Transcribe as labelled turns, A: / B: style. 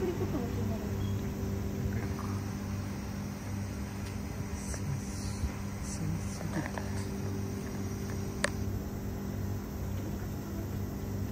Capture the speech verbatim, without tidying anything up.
A: プリとかもちょっ